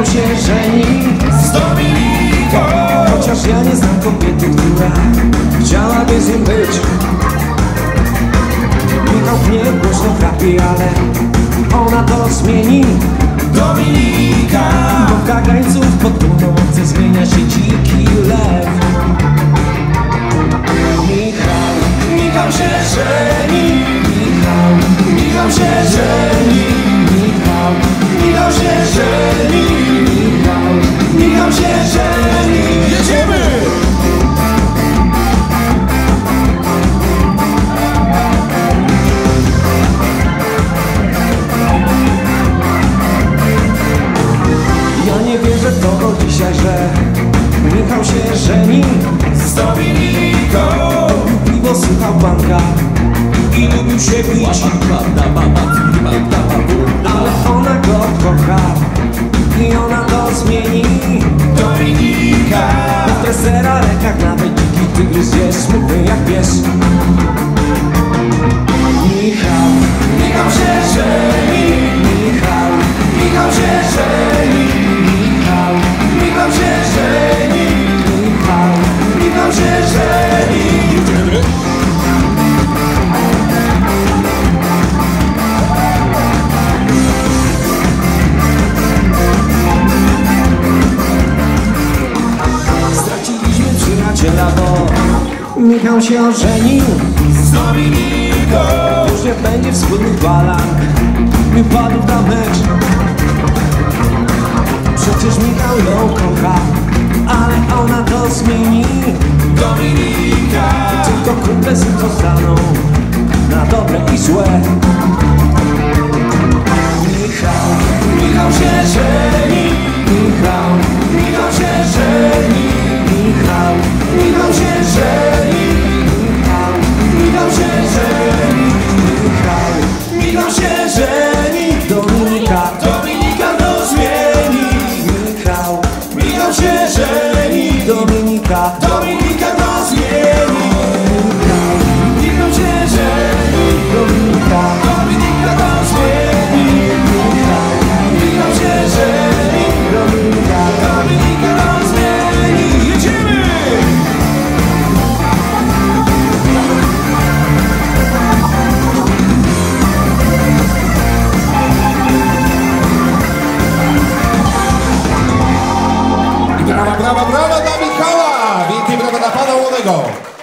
się żeni z Dominiką. Chociaż ja nie znam kobiety, która chciałaby z nim być. Michał mnie głośno trapi, ale ona to zmieni. Dominika, bo w kagańców pod północy zmienia się dziki lew. Michał się żeni, Michał się żeni, Michał się żeni, Michał się żeni. Jedziemy! Ja nie wierzę w to od dzisiaj, że Michał się żeni z Dominiką. Piwo słuchał banka I lubił się bić, ale ona go kocha i ona to zmieni. Dominika, W tresera rękach nawet dziki tygrys jest smutny jak pies. Michał się żeni, Michał się żeni, Michał się żeni, Michał się żeni. Straciliśmy przyjaciela, bo Michał się ożenił Z Dominiką. Już nie będzie wspólnych balang i padł na mecz. Przecież Michał ją kocha, ale ona to zmieni. Dominika, Tylko kumple z nim zostaną na dobre i złe. Michał się żeni, Michał się żeni, Michał się żeni, Michał się żeni, Michał się żeni. Dominika to zmieni. Michał się żeni, Dominika to zmieni. Michał się żeni, Dominika to zmieni. Michał się żeni, Dominika to zmieni. Jedziemy! Brawa, brawa, brawa dla Michała! Wielkie brawa dla pana Młodego!